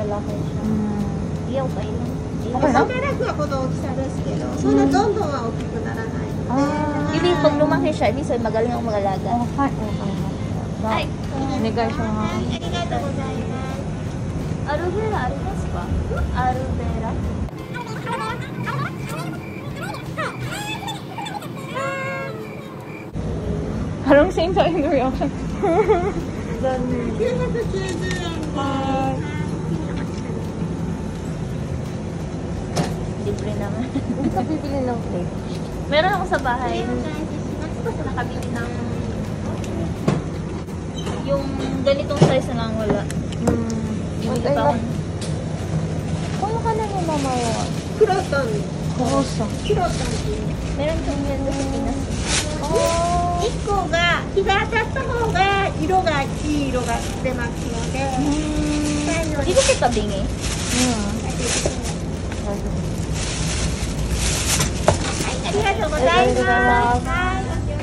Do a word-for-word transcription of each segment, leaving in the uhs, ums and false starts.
malaki siya. Mm. Iya, okay lang. Okay lang? 働くはこの大きさですけど、そんなどんどんは大きくならないので。 Ah. Hindi, pag lumaki siya, ibig sabihin magaling ako mag-alaga. Okay. Okay. Ay, Nigay siya nga. はい、ありがとうございます。 アルベーラありますか？アルベーラ Parang same sa in reaction. きゅうひゃくきゅうじゅうえんです。 Libre naman. Hindi ka bibili ng plate. Meron ako sa bahay. お返しします。 Basta nakabili ng yung ganitong size na lang wala. Hmm. Bumili pa ako. Kung ka na yung mamaya. クロトン。 Kosa. クロトンっていう。 Meron kang yan sa Pinas. Oh. いっこが日が当たった方が色がいい色が出ますので、 Hmm. 最後 Hindi に ko siya tabingi. Hmm. ありがとうございます。 ありがとうございます。 はい。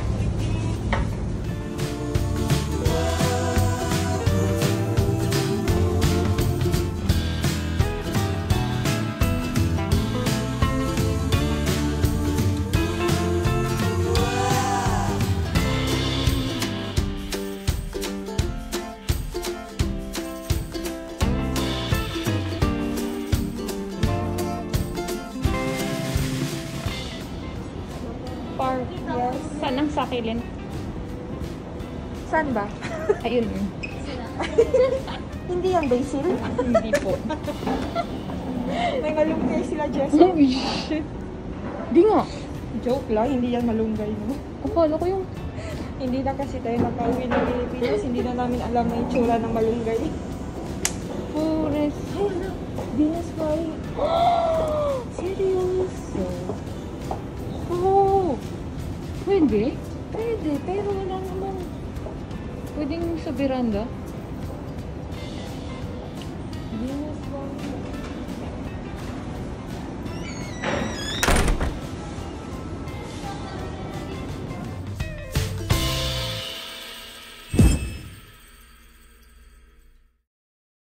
Park. Yes. Saan ang sakilin? Saan ba? Ayun. Hindi yan basil? Hindi po. May malunggay sila, Jess. Uy, shit. Di nga. Joke lang, hindi yan malunggay mo. Akala ko yung... Hindi na kasi tayo nakauwi ng Pilipinas, hindi na namin alam ang itsura ng malunggay. Forest. Venus fly. Seryoso? Oh. Pwede? Pwede, pero wala naman. Pwedeng sa veranda?